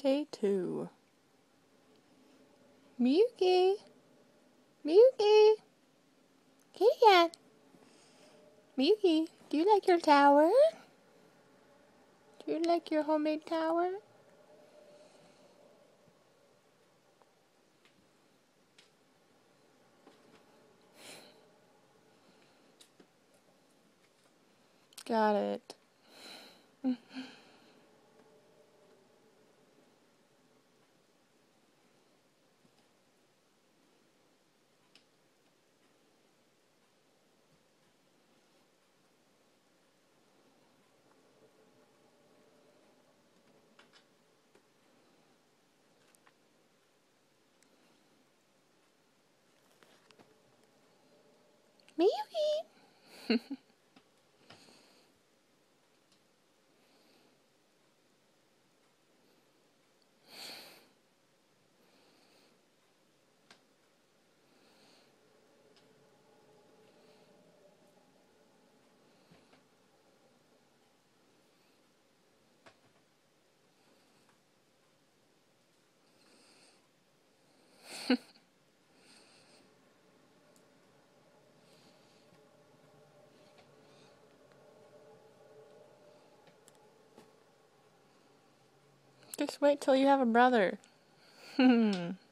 Day 2. Miyuki! Miyuki! Kitty cat! Miyuki, do you like your tower? Do you like your homemade tower? Got it. Miyuki! Just wait till you have a brother.